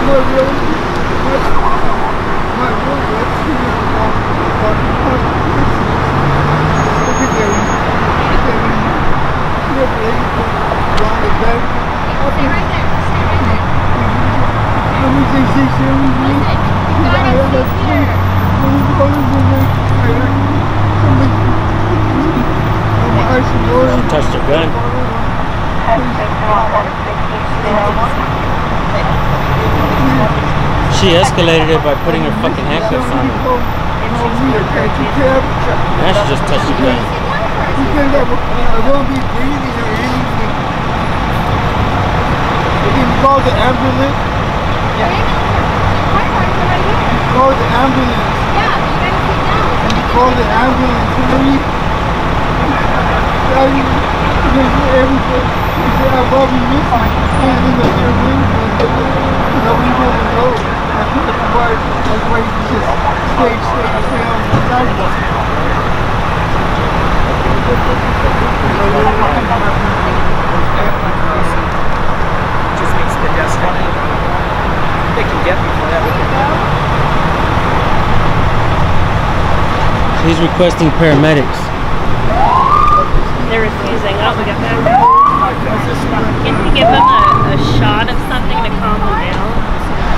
She touched her gun. She escalated it by putting her fucking handcuffs on her. Now she just touched the gun. I won't be breathing or anything. You can call the ambulance. Call the ambulance. You call the ambulance. Everything. You said I love you missing. And in the air window. Nobody wants to know. I put the car. That's why you just stay on the sidewalk. Just means pedestrian. They can get me for that. He's requesting paramedics. They're refusing. Oh, we got that. Can we give them a shot of something to calm them down?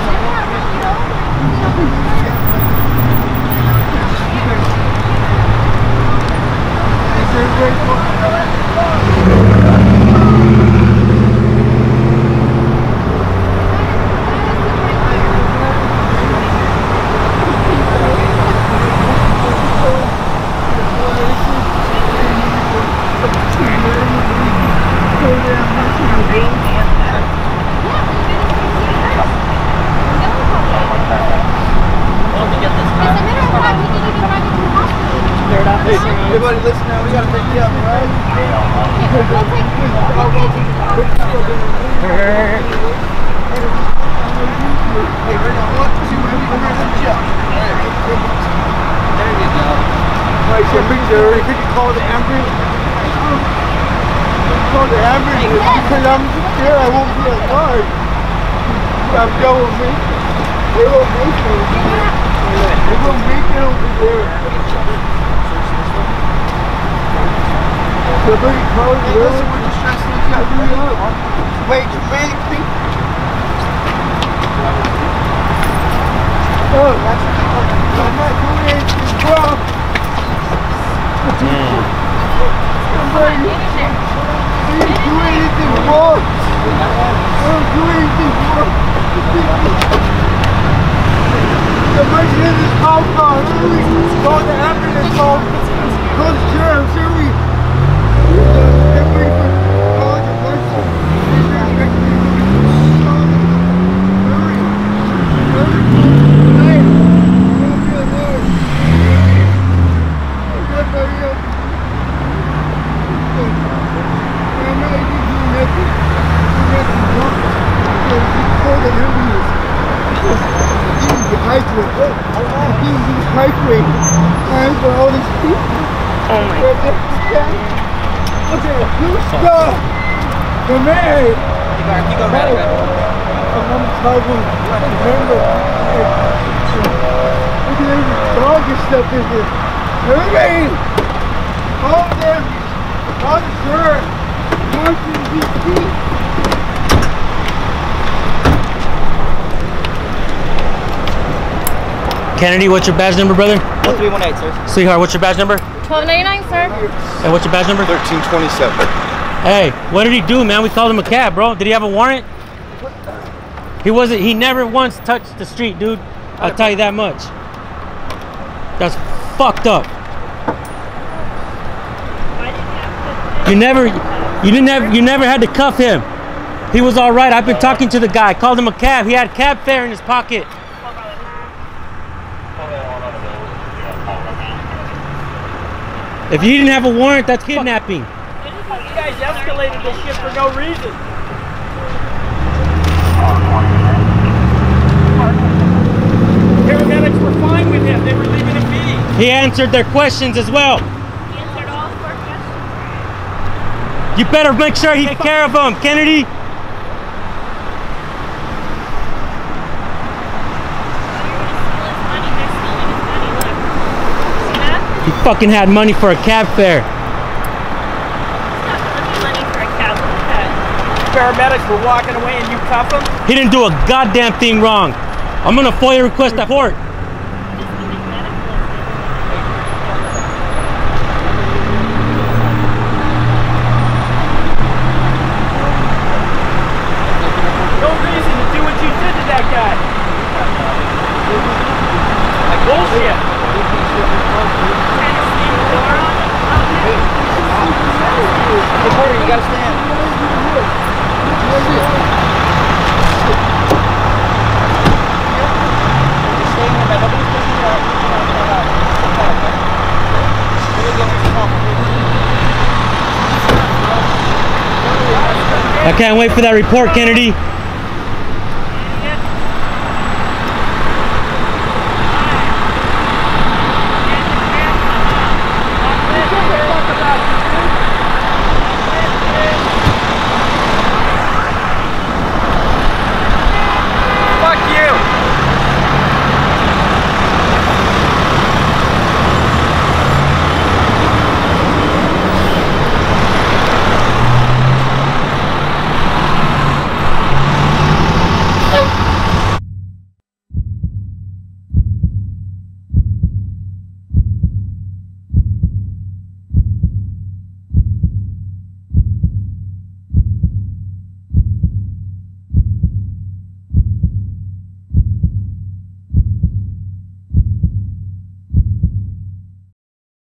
Everybody listen now, we gotta pick you up, right? There you go. Right, so could you call the ambulance? Call the ambulance because I'm scared I won't be alive. I'm done with me. They won't make it. They won't make it over there. Somebody call the ambulance. We're just trying to sneak out. Wait, you ready, please? Oh, that's I'm not doing anything wrong. Somebody, I didn't do anything wrong. I don't do anything wrong. Somebody in this house call early. Call the ambulance call. Call the sheriff, Siri. Get ready for calling the person. Oh my God. Stop! Come here! You go right away. I'm on trouble. Remember. Look at every dog and stuff in here. Hurry! Call them! Call the sheriff! Washington, D.C. Kennedy, what's your badge number, brother? 1318, sir. Sweetheart, what's your badge number? 1299, sir. And what's your badge number? 1327. Hey, what did he do, man? We called him a cab, bro. Did he have a warrant? He never once touched the street, dude. I'll tell you that much. That's fucked up. You never had to cuff him. He was all right. I've been talking to the guy. I called him a cab. He had cab fare in his pocket. If you didn't have a warrant, that's kidnapping. You guys escalated this shit for no reason. Paramedics were fine with him. They were leaving him be. He answered their questions as well. He answered all 4 questions. You better make sure you take care of him, Kennedy. fucking had money for a cab fare. Money for a cab fare. Paramedics were walking away and you cuff them? He didn't do a goddamn thing wrong. I'm gonna FOIA request that report. No reason to do what you did to that guy. Like bullshit. Reporter, you gotta stand. I can't wait for that report, Kennedy.